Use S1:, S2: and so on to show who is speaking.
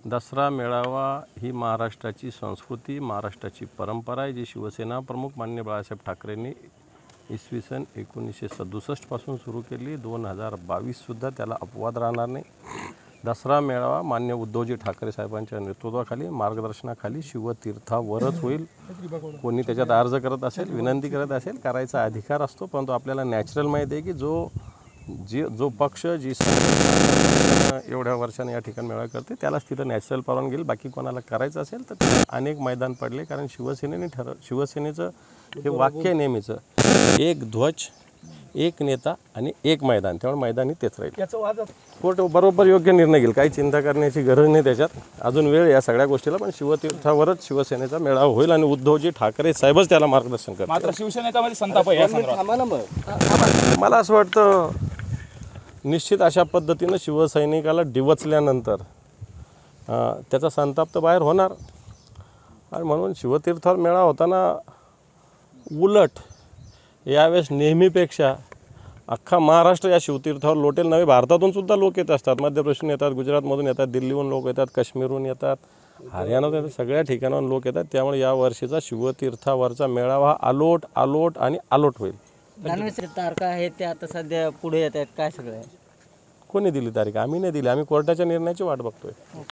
S1: दसरा मेळावा ही महाराष्ट्राची संस्कृती, महाराष्ट्राची परंपरा आहे, जी शिवसेना प्रमुख माननीय बाळासाहेब ठाकरेंनी इसवी सन 1967 पासून सुरू केली. 2022 त्याला अपवाद राहणार नाही. दसरा मेळावा माननीय उद्धवजी ठाकरे साहेबांच्या नेतृत्वाखाली, मार्गदर्शनाखाली शिवतीर्थावरच होईल. कोणी त्याच्यात अर्ज करत असेल, विनंती करत असेल, करायचा अधिकार असतो, परंतु आपल्याला नॅचरल माहिती आहे की जो पक्ष जी एवढ्या वर्षाने या ठिकाणी मेळावा करते त्यालाच तिथं नॅचरल परवानगी घेईल. बाकी कोणाला करायचं असेल तर अनेक मैदान पडले, कारण शिवसेनेचं हे वाक्य नेहमीचं एक ध्वज, एक नेता आणि एक मैदान, त्यामुळे मैदानी तेच राहील. कोर्ट बरोबर योग्य निर्णय घेईल, काही चिंता करण्याची गरज नाही त्याच्यात. अजून वेळ या सगळ्या गोष्टीला, पण शिवतीर्थावरच शिवसेनेचा मेळावा होईल आणि उद्धवजी ठाकरे साहेबच त्याला मार्गदर्शन करतात.
S2: मात्र शिवसेनेमध्ये संताप आहे या संदर्भात.
S1: मला असं वाटतं निश्चित अशा पद्धतीनं शिवसैनिकाला डिवचल्यानंतर त्याचा संताप तर बाहेर होणार. आणि म्हणून शिवतीर्थावर मेळावा होताना उलट यावेळेस नेहमीपेक्षा अख्खा महाराष्ट्र या शिवतीर्थावर लोटेल. नवे भारतातून सुद्धा लोक येत असतात, मध्य प्रदेशून येतात, गुजरातमधून येतात, दिल्लीहून लोक येतात, काश्मीरहून येतात, हरियाणातून येतात, सगळ्या ठिकाणाहून लोक येतात. त्यामुळे या वर्षीचा शिवतीर्थावरचा मेळावा आलोट आलोट आणि आलोट होईल.
S3: तारखा आहेत त्या आता सध्या पुढे येत आहेत, काय सगळं आहे?
S1: कोणी दिली तारीख? आम्ही नाही दिली, आम्ही कोर्टाच्या निर्णयाची वाट बघतोय.